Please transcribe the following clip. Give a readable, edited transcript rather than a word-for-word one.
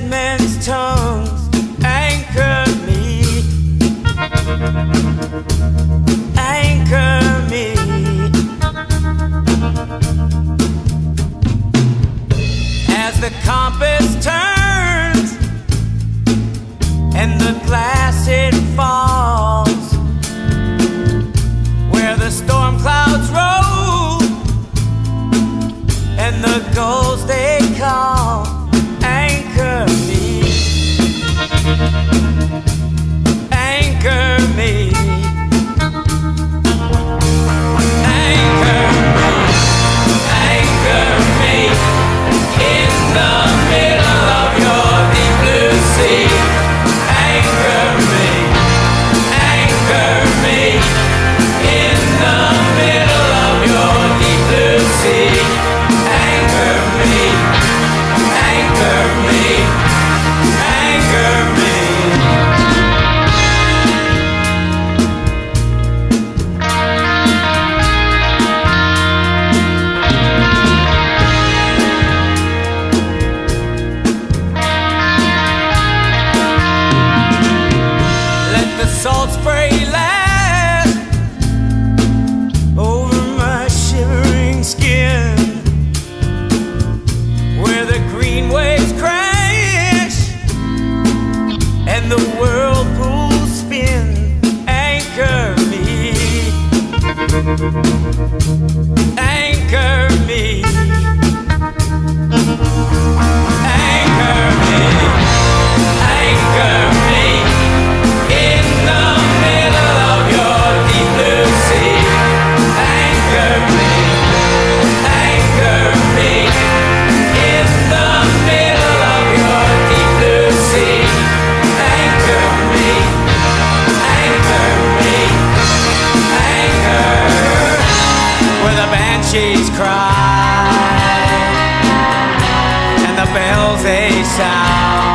men's tongues anchor me, anchor me. As the compass turns and the glass it falls, where the storm clouds roll and the gulls they call, anchor me, anchor me, anchor me, anchor me in the middle of your deep blue sea. Anchor me, anchor me in the middle of your deep blue sea. Anchor me, anchor me, anchor me. Let the salt spray last over my shivering skin, where the green waves crash and the whirlpools spin. Anchor me, anchor me, anchor me, anchor me in the middle of your deep blue sea. Anchor me, anchor me in the middle of your deep blue sea. Anchor me, anchor me, anchor. Where the banshees cry and the bells they sound,